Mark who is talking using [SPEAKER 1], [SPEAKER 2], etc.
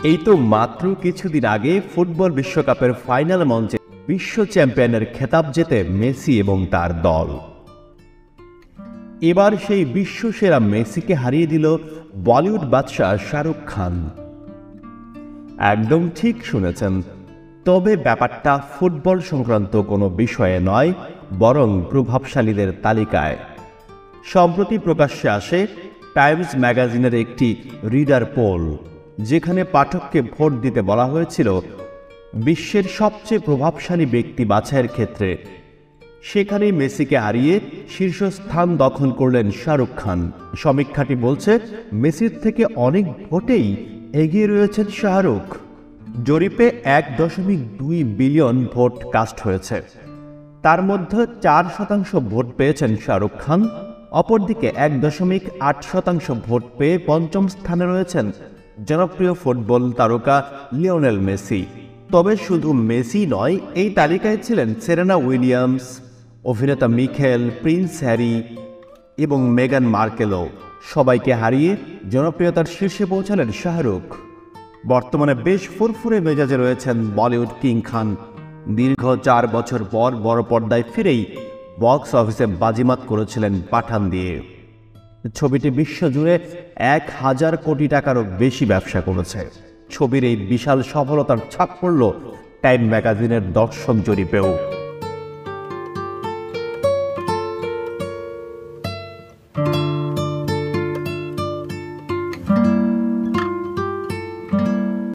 [SPEAKER 1] এই তো মাত্র কিছুদিন আগে ফুটবল বিশ্বকাপের ফাইনাল মঞ্চে বিশ্ব চ্যাম্পিয়নের খেতাব জেতে মেসি এবং তার দল। এবার সেই বিশ্বসেরা মেসিকে হারিয়ে দিল বলিউড বাদশাহ শাহরুখ খান। একদম ঠিক শুনেছেন, তবে ব্যাপারটা ফুটবল সংক্রান্ত কোনো বিষয়ে নয়, বরং প্রভাবশালীদের তালিকায়। সম্প্রতি প্রকাশ্যে আসে টাইমস ম্যাগাজিনের একটি রিডার পোল, যেখানে পাঠককে ভোট দিতে বলা হয়েছিল বিশ্বের সবচেয়ে প্রভাবশালী ব্যক্তি বাছাইয়ের ক্ষেত্রে। সেখানেই মেসিকে হারিয়ে শীর্ষস্থান দখল করলেন শাহরুখ খান। সমীক্ষাটি বলছে মেসির থেকে অনেক ভোটেই এগিয়ে রয়েছেন শাহরুখ। জরিপে 1.2 বিলিয়ন ভোট কাস্ট হয়েছে, তার মধ্যে 4% ভোট পেয়েছেন শাহরুখ খান। অপরদিকে 1.8% ভোট পেয়ে পঞ্চম স্থানে রয়েছেন জনপ্রিয় ফুটবল তারকা লিওনেল মেসি। তবে শুধু মেসি নয়, এই তালিকায় ছিলেন সেরেনা উইলিয়ামস, অভিনেতা মিখেল, প্রিন্স হ্যারি এবং মেগান মার্কেলও। সবাইকে হারিয়ে জনপ্রিয়তার শীর্ষে পৌঁছালেন শাহরুখ। বর্তমানে বেশ ফুরফুরে মেজাজে রয়েছেন বলিউড কিং খান। দীর্ঘ 4 বছর পর বড় পর্দায় ফিরেই বক্স অফিসে বাজিমাত করেছিলেন পাঠান দিয়ে। ছবিটি বিশ্বজুড়ে 1000 কোটি টাকারও বেশি ব্যবসা করেছে। ছবির এই বিশাল সফলতার ছাপ পড়ল টাইম ম্যাগাজিনের দর্শক জরিপেও।